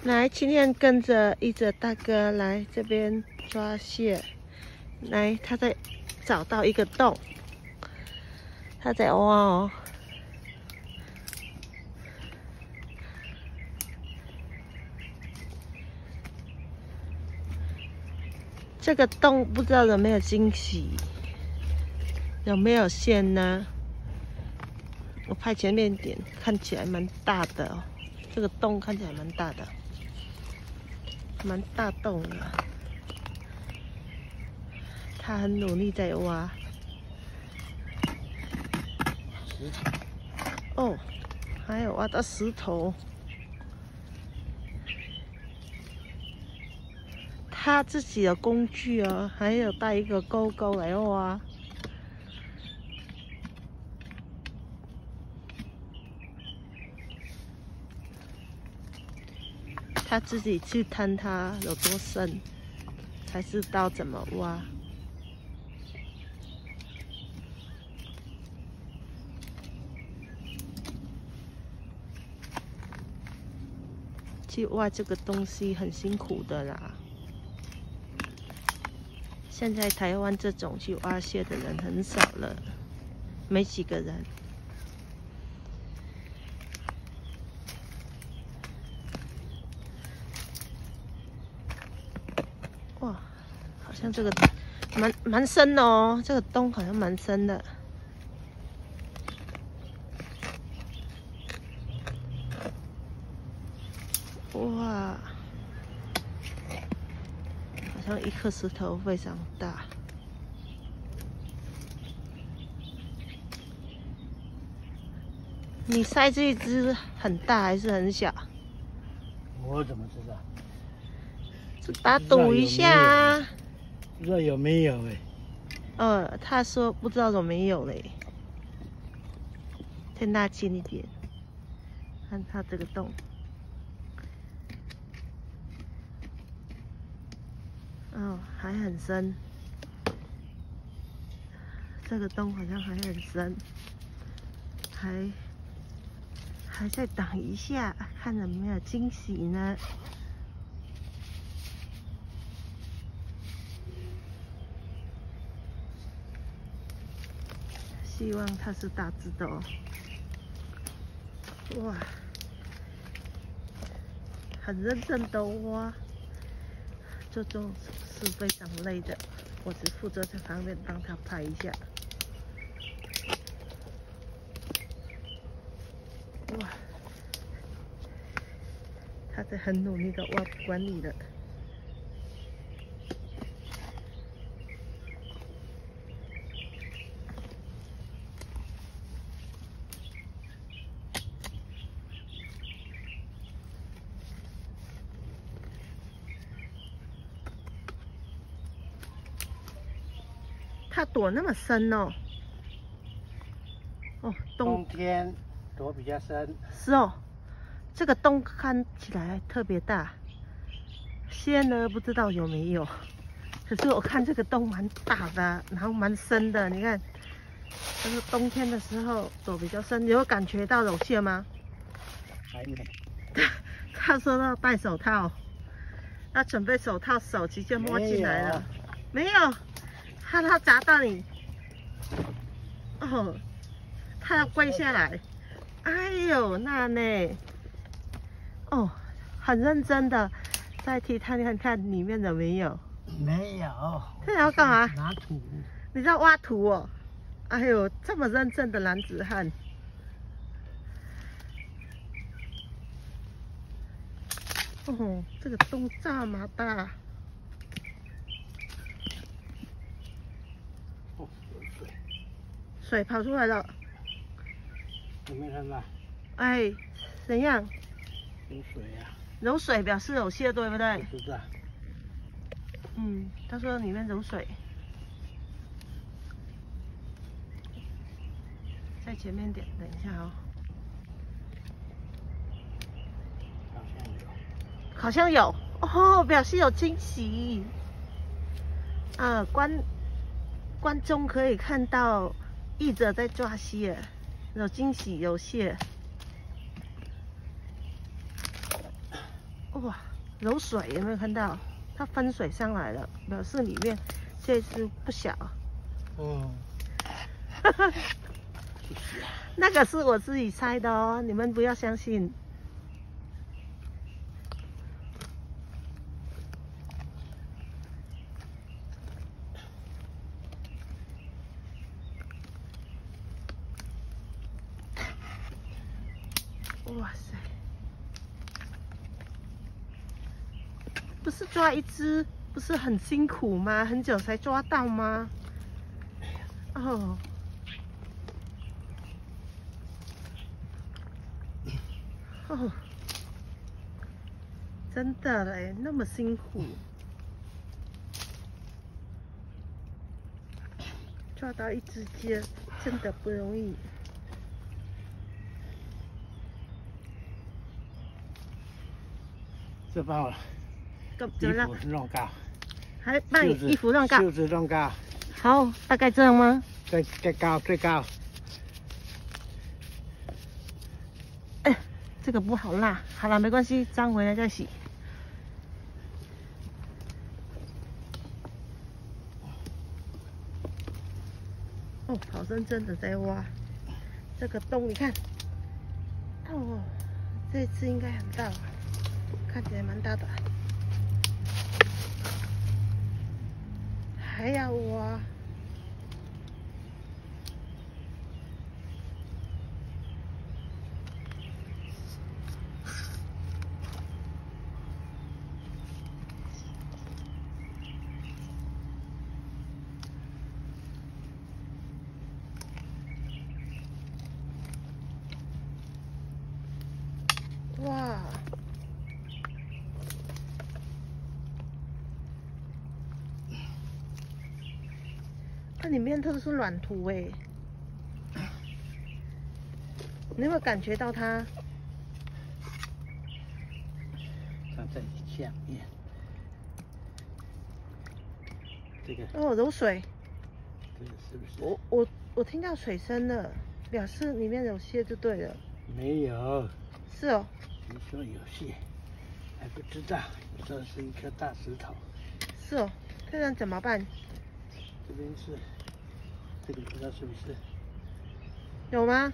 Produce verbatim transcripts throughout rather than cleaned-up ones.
来，今天跟着一哲大哥来这边抓蟹。来，他在找到一个洞，他在挖哦。这个洞不知道有没有惊喜，有没有线呢？我拍前面一点，看起来蛮大的哦。这个洞看起来蛮大的。 蛮大洞的，他很努力在挖。哦，还有挖到石头。他自己的工具哦，还有带一个钩钩来挖。他自己去探它有多深，才知道怎么挖。去挖这个东西很辛苦的啦。现在台湾这种去挖蟹的人很少了，没几个人。 哇，好像这个蛮蛮深的哦，这个洞好像蛮深的。哇，好像一颗石头非常大。你塞这一只很大还是很小？ 我怎么知道？ 把它赌一下啊！ 不知道有没有哎？ 呃，他说不知道有没有嘞。再拉近一点，看它这个洞。哦，还很深。这个洞好像还很深，还还在等一下，看有没有惊喜呢？ 希望它是大只的哦！哇，很认真的挖，这种是非常累的。我只负责在旁边帮他拍一下。哇，他在很努力的挖管理的。 它躲那么深哦，哦， 冬天躲比较深。 是哦，这个洞看起来特别大，蟹呢不知道有没有，可是我看这个洞蛮大的，然后蛮深的，你看，就是冬天的时候躲比较深，有感觉到有蟹吗？ 还没。 他说要戴手套，要准备手套，手直接摸进来了，没有。 怕它砸到你，哦，它要跪下来，哎呦，那呢，哦，很认真的在替它看看里面有没有， 没有。 这要干嘛？ 拿土。 你在挖土哦？哎呦，这么认真的男子汉，哦，这个洞这么大。 水跑出来了， 有没有看到？ 哎，怎样？ 有水呀、啊。 有水表示有蟹，对不对？ 不知道。 嗯，他说里面有水。在前面点，等一下哦。好像有。好像有哦，表示有惊喜。啊，观观众可以看到。 译者在抓蟹，有惊喜，有蟹。 哇，有水有没有看到？它分水上来了，表示里面这只不小。 嗯。 那个是我自己猜的哦，你们不要相信。哇塞！不是抓一只，不是很辛苦吗？很久才抓到吗？哦。哦，真的嘞，那么辛苦，抓到一只鸡真的不容易。 这把我怎么了？ 衣服弄高， 还把你衣服弄高， 袖子弄高。 好，大概这样吗？ 再再高，最高。 哎，这个不好辣，好了，没关系，脏回来再洗。哦，好认真的在挖这个洞，你看，哦，这次应该很大，看起来蛮大的，还要挖。哇！它里面都是软土哎，你有没有感觉到它？ 它在下面。这个哦，有水。 这个是不是？ 我我我听到水声了，表示里面有蟹就对了。 没有。 是哦。 你说有蟹，还不知道。这是一颗大石头。 是哦，这样怎么办？ 这边是，这个不知道是不是？ 有吗？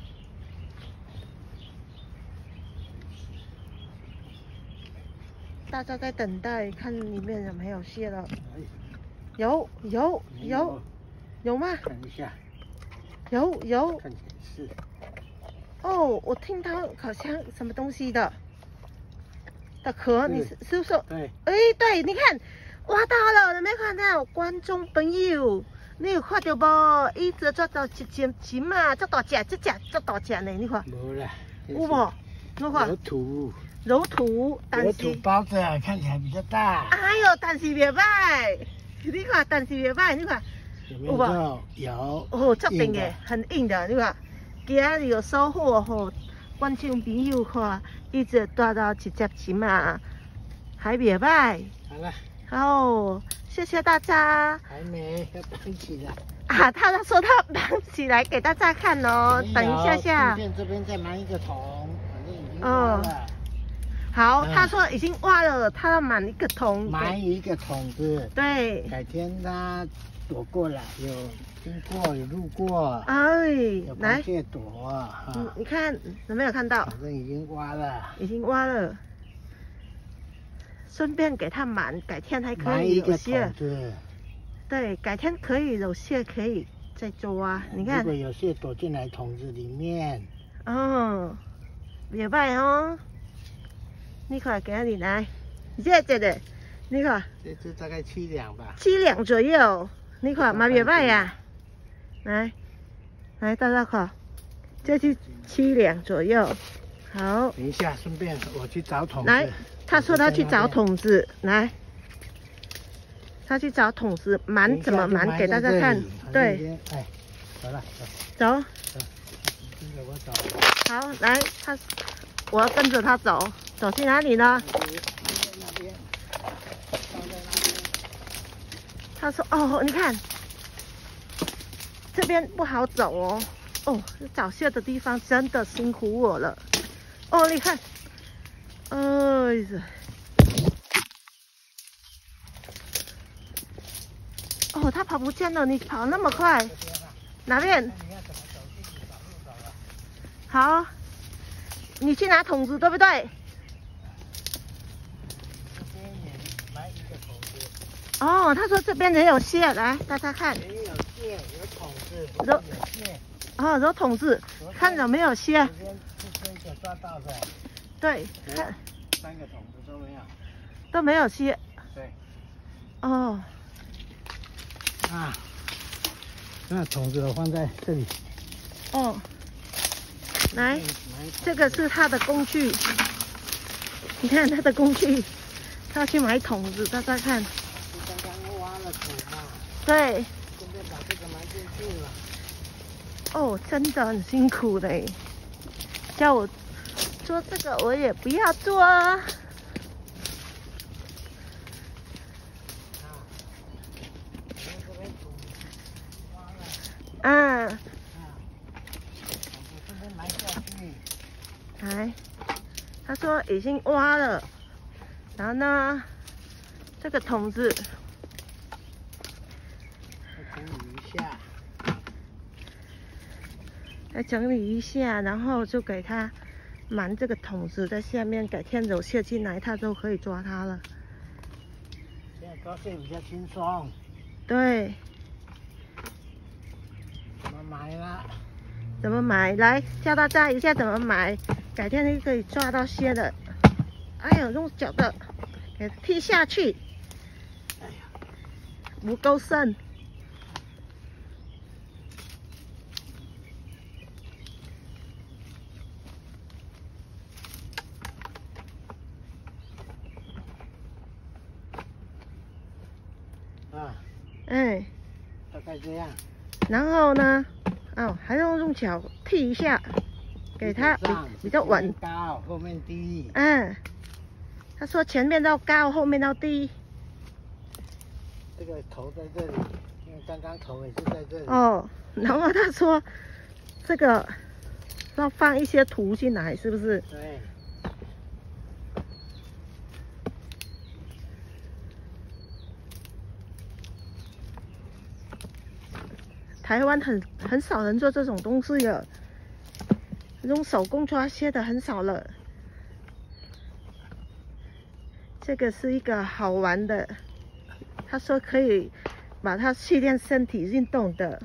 大家在等待，看里面有没有蟹了。有有有有吗？ 看一下。 有有。 看起来是。哦， 我听到好像什么东西的的壳，你是是不是？ 对。 哎，对，你看挖到了，有没有看到？观众朋友，你有看到不？一直抓到一只金嘛，这大只，这只这大只呢，你看。 没啦。 有无？我看。 有土。 有土，但是有土包着，看起来比较大。 哎呦，但是袂歹，你看，但是袂歹，你看。 有没有？有。 哦，这硬的，很硬的，你看。今日有收获吼，观众朋友看，一直抓到一只金嘛，还袂歹。 好了。 哦，谢谢大家。 还没，要绑起来。 啊，他他说他绑起来给大家看哦，等一下下。 顺便这边再埋一个桶，反正已经挖了。 好，他说已经挖了，他要满一个桶。 埋一个桶子。 对。 改天他躲过来，有经过，有路过。 哎， 有螃蟹躲。 嗯，你看有没有看到？ 反正已经挖了。 已经挖了。顺便给它满，改天还可以有蟹。对，改天可以有蟹，可以再抓。你看， 如果有蟹躲进来桶子里面， 哦，袂歹哦。你看，给你来，这这的，你看， 这只大概七两吧。 七两左右，你看嘛袂歹呀。来，来大家看，这是七两左右。好。 等一下，顺便我去找桶子。 来。他说他去找桶子，来，他去找桶子，满怎么满给大家看。对， 哎，走了， 走。 走，跟着我走。 好，来，他，我要跟着他走，走去哪里呢？ 那边，放在那边。 他说，哦，你看，这边不好走哦，哦，找蟹的地方真的辛苦我了。哦，你看。哎呀， 哦，它跑不见了，你跑那么快，哪边？ 你要怎么走自己找路走了。 好，你去拿桶子对不对？ 这边也来一个桶子。 哦，他说这边也有蟹，来大家看。 也有蟹，有桶子，不是有蟹。 哦，有桶子，看有没有蟹。 昨天是这个抓到的。 对，看三个桶子都没有。 都没有蟹。 对。 哦。 啊。那桶子我放在这里。 哦。来，这个是他的工具。你看他的工具，他要去买桶子，大家看。 刚刚挖了土嘛。 对。 现在把这个埋进去了。 哦，真的很辛苦嘞。叫我做这个，我也不要做啊。嗯。来，他说已经挖了，然后呢，这个桶子整理一下， 来整理一下，然后就给他埋这个桶子在下面，改天有蟹进来，他就可以抓它了。 现在抓蟹比较轻松。 对。 怎么买啦？ 怎么买？来教大家一下怎么买，改天就可以抓到蟹的。哎呦，用脚的给踢下去。 哎呀， 不够深。 啊。 哎。 大概这样。 然后呢？哦，还要用脚踢一下，给它比比较稳。 高，后面低。 嗯，他说前面要高，后面要低。 这个头在这里，因为刚刚头也是在这里。 哦，然后他说这个要放一些土进来，是不是？ 对。 台湾很很少人做这种东西了，用手工抓蟹的很少了。这个是一个好玩的，他说可以把它训练身体运动的。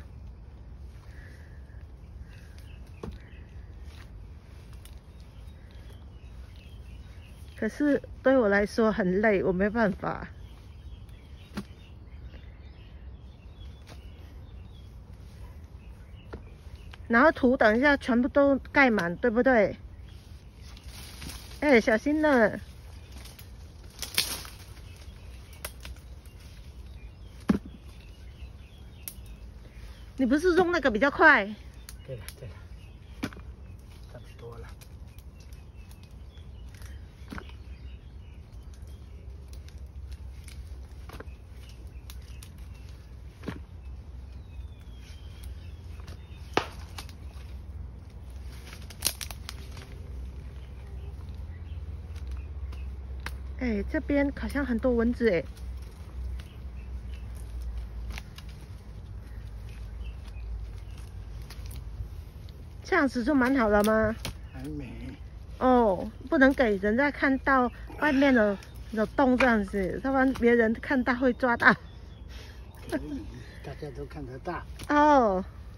可是对我来说很累，我没办法。然后土等一下全部都盖满，对不对？哎，小心了！你不是用那个比较快？ 对了对了，差不多了。 哎，这边好像很多蚊子哎。这样子就蛮好了吗？ 还没。 哦，不能给人家看到外面的有洞这样子，要不然别人看到会抓到。 可以，大家都看得到。 哦。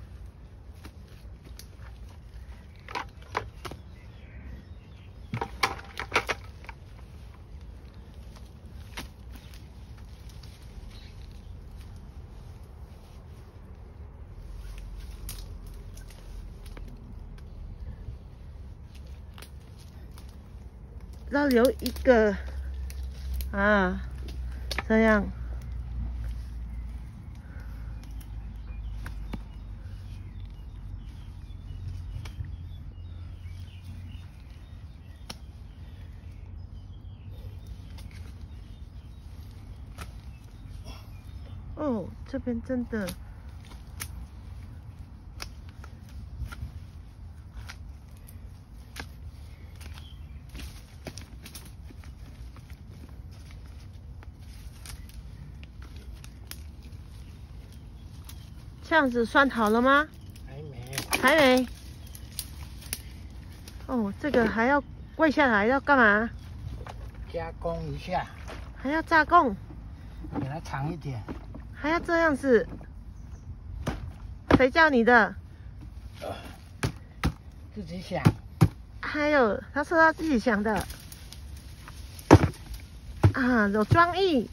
要留一个啊，这样。哦，这边真的。 这样子算好了吗？ 还没。 还没。哦，这个还要跪下来要干嘛？ 加工一下。 还要炸贡。 给它长一点。 还要这样子？谁教你的？ 呃、自己想。 还有，他说他自己想的。啊，有创意。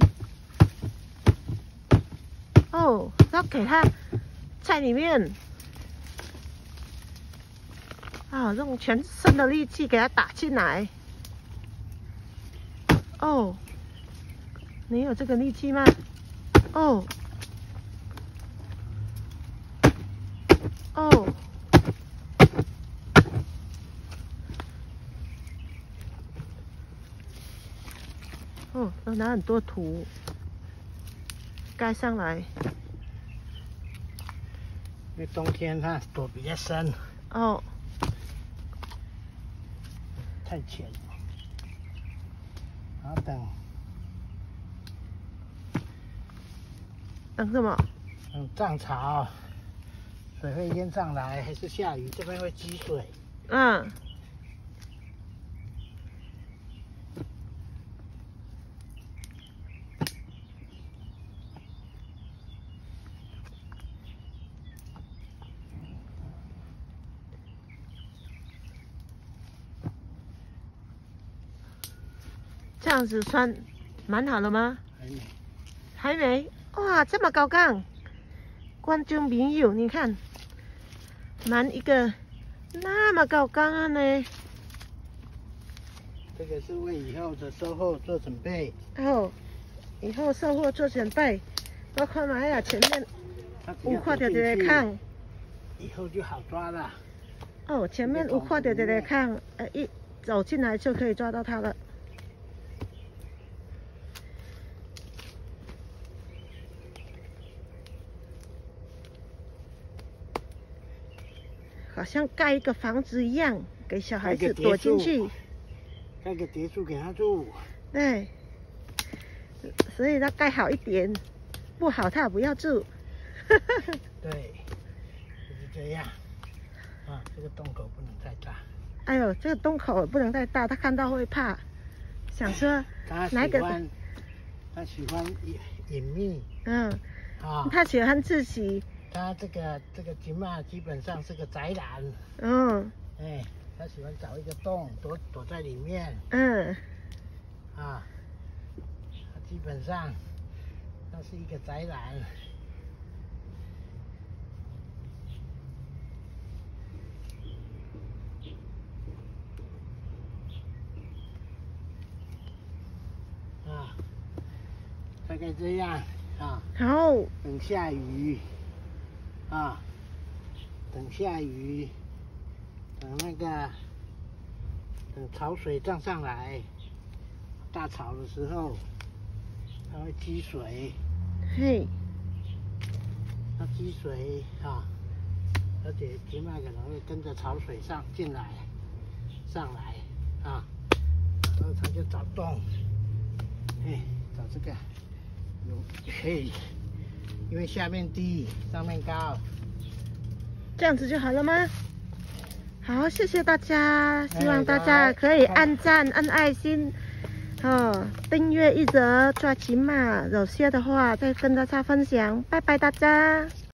哦，要给他在里面。啊，用全身的力气给他打进来。哦，你有这个力气吗？哦。哦。哦，要拿很多土盖上来。 因为冬天它躲比较深。 哦。 太浅了。然后等。 等什么？ 等涨潮，水会淹上来，还是下雨，这边会积水。 嗯。这样子算蛮好了吗？ 还没。 还没。哇，这么高杠！观众朋友，你看，蛮一个那么高杠啊呢。 这个是为以后的售后做准备。 哦，以后售后做准备。我看买啊，前面有看到一个坑。 以后就好抓了。 哦，前面有看到一个坑，呃，一走进来就可以抓到它了。好像盖一个房子一样，给小孩子躲进去。 盖个叠树给他住。 对，所以他盖好一点，不好他不要住。 对，就是这样。啊，这个洞口不能太大。 哎呦，这个洞口不能太大，他看到会怕，想说哪个？ 他喜欢隐隐秘。 嗯。 啊。 他喜欢自己。 他这个这个金马基本上是个宅男。 嗯。 哎，他喜欢找一个洞躲躲在里面。 嗯。 啊，他基本上他是一个宅男。啊，大概这样啊。 好。 等下雨。啊，等下雨，等那个，等潮水涨上来，大潮的时候，它会积水。 嘿。 它积水啊，而且金麦可能会跟着潮水上进来，上来啊，然后它就找洞，哎，找这个有可以。因为下面低，上面高， 这样子就好了吗？好，谢谢大家，希望大家可以按赞、按爱心，哦，订阅一则抓金马，有些的话再跟大家分享，拜拜大家。